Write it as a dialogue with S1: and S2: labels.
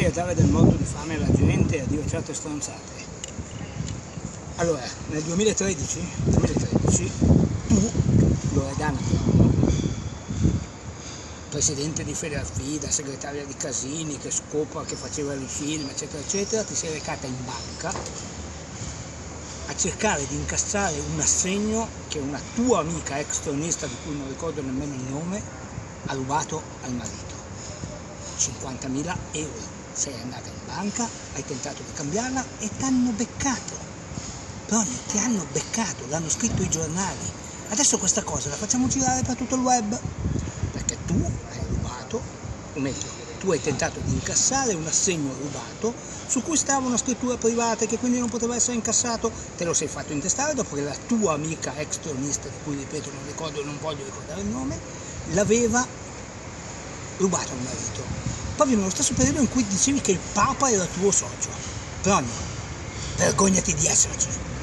S1: a dare del morto di fame alla gente e a dire certe stronzate. Allora, nel 2013 tu, Loredana Piano, presidente di Federfida, segretaria di Casini, che scopre che faceva i film, eccetera, eccetera, ti sei recata in banca a cercare di incassare un assegno che una tua amica ex tronista, di cui non ricordo nemmeno il nome, ha rubato al marito. 50.000 euro. Sei andata in banca, hai tentato di cambiarla e ti hanno beccato. Pronio, ti hanno beccato, l'hanno scritto i giornali. Adesso questa cosa la facciamo girare per tutto il web, perché tu hai rubato, o meglio, tu hai tentato di incassare un assegno rubato su cui stava una scrittura privata e che quindi non poteva essere incassato, te lo sei fatto intestare dopo che la tua amica ex tronista, di cui ripeto non ricordo e non voglio ricordare il nome, l'aveva rubato al marito. Proprio nello stesso periodo in cui dicevi che il Papa era tuo socio. Pronio, vergognati di esserci.